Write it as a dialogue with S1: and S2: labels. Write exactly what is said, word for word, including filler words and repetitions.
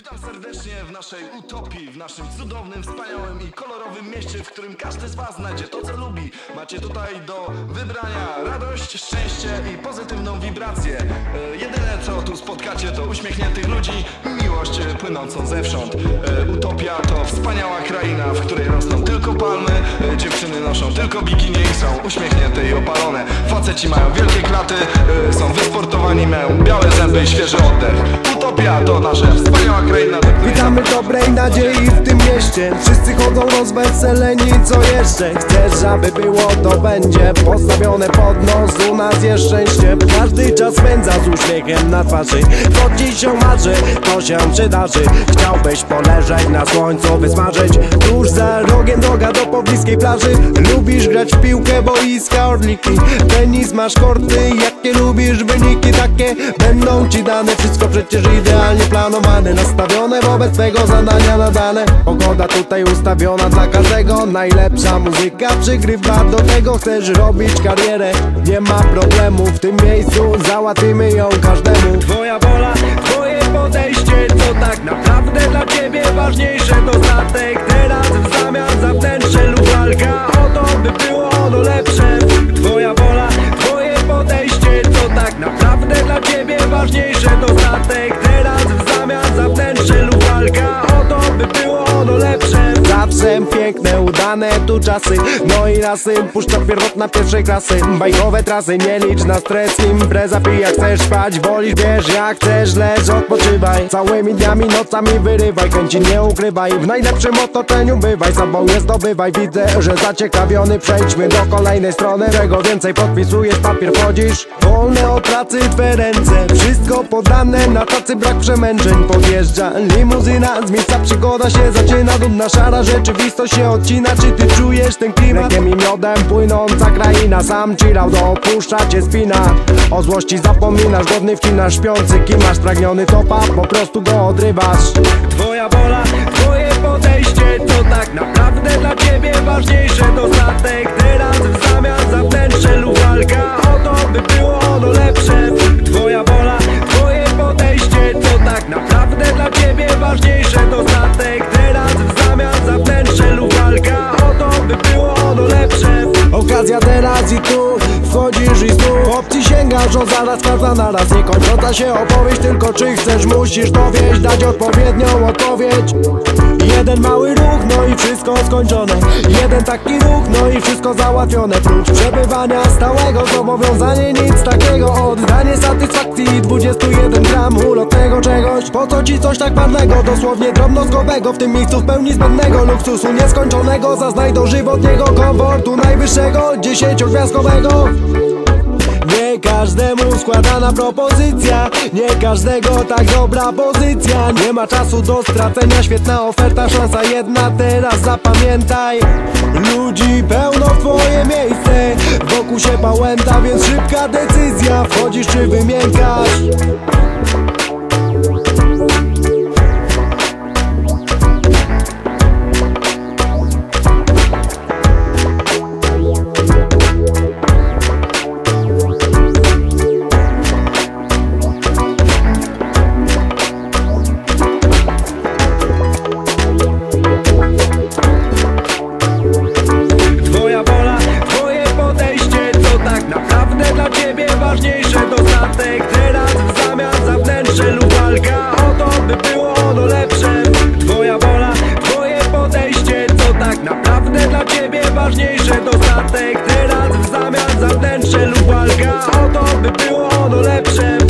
S1: Witam serdecznie w naszej utopii, w naszym cudownym, wspaniałym i kolorowym mieście, w którym każdy z was znajdzie to, co lubi. Macie tutaj do wybrania radość, szczęście i pozytywną wibrację. e, Jedyne, co tu spotkacie, to uśmiechniętych ludzi, miłość e, płynącą zewsząd. e, Utopia to wspaniała kraina, w której rosną tylko palmy, e, dziewczyny noszą tylko bikini i są uśmiechnięte i opalone. Faceci mają wielkie klaty, e, są wysportowani, mają białe zęby i świeży oddech. Utopia to nasza wspaniała kraina.
S2: Witamy dobrej nadziei w tym mieście. Wszyscy chodzą rozweseleni, co jeszcze? Chcesz, aby było, to będzie postawione pod nos. U nas jest szczęście, każdy czas spędza z uśmiechem na twarzy. Co ci się marzy, to się przydarzy. Chciałbyś poleżeć na słońcu, wysmażyć. Tuż za rogiem droga do pobliskiej plaży. Lubisz grać w piłkę, boiska, orliki. Tenis, masz korty, jakie lubisz wyniki, takie będą ci dane. Wszystko przecież idealnie planowane, nastawione wobec twego zadania nadane. Pogoda tutaj ustawiona dla każdego, najlepsza muzyka przygrywa do tego. Chcesz robić karierę, nie ma problemu. W tym miejscu załatwimy ją każdemu. Twoja wola, twoje podejście, co tak naprawdę dla ciebie ważniejsze. Dostatek teraz w zamian za wnętrze lub walka o to, by było ono lepsze. Twoja wola, twoje podejście, co tak naprawdę dla ciebie ważniejsze. Dostatek teraz w zamian za wnętrze lub walka o to, by było ono lepsze. Zawsze piękne, udane tu czasy, no i rasy, puszcza pierwotna pierwszej klasy. Bajkowe trasy, nie licz na stres, impreza, pij jak chcesz spać, wolisz, wiesz jak chcesz, lecz odpoczywaj. Całymi dniami, nocami wyrywaj, chęci nie ukrywaj, w najlepszym otoczeniu bywaj, sobą nie zdobywaj. Widzę, że zaciekawiony, przejdźmy do kolejnej strony. Czego więcej podpisujesz, papier wchodzisz, wolne od pracy twe ręce. Wszystko podane na tacy, brak przemęczeń. Podjeżdża limuzyna, z miejsca przygoda się zaczyna. Dumna szara rzeczywistość się odcina. Czy ty czujesz ten klimat? Mlekiem i miodem płynąca kraina. Sam chillout opuszcza cię spina. O złości zapominasz, godny wcinasz śpiący. Kimasz spragniony topa, po prostu go odrywasz. Twoja wola, twoje podejście, co tak naprawdę dla ciebie ważniejsze. Dostatek teraz w zamian za wnętrze lub walka o to, by było ono lepsze. Twoja wola, twoje podejście, co tak naprawdę dla ciebie ważniejsze. Dostatek teraz w zamian za wnętrze lub walka o to, by było ono lepsze. Okazja teraz i tu, wchodzisz i znów opcji sięgasz, o zaraz każda naraz. Nie kończąca się opowieść, tylko czy chcesz, musisz dowieść, dać odpowiednią odpowiedź. Jeden mały ruch, no i wszystko skończone. Jeden taki ruch, no i wszystko załatwione. Prócz przebywania stałego, zobowiązanie nic takiego. Oddanie satysfakcji, dwadzieścia jeden gram ulotnego czegoś. Po co ci coś tak ważnego, dosłownie drobnozgowego. W tym miejscu w pełni zbędnego luksusu nieskończonego. Zaznaj dożywotniego komfortu najwyższego, dziesięciogwiazdkowego. Nie każdemu składana propozycja, nie każdego tak dobra pozycja. Nie ma czasu do stracenia, świetna oferta, szansa jedna, teraz zapamiętaj. Ludzi pełno w twoje miejsce, wokół się pałęta, więc szybka decyzja. Wchodzisz czy wymiękasz? Dostatek teraz w zamian za wnętrze lub walka o to, by było ono lepsze. Twoja wola, twoje podejście, co tak naprawdę dla ciebie ważniejsze. Dostatek teraz w zamian za wnętrze lub walka o to, by było ono lepsze.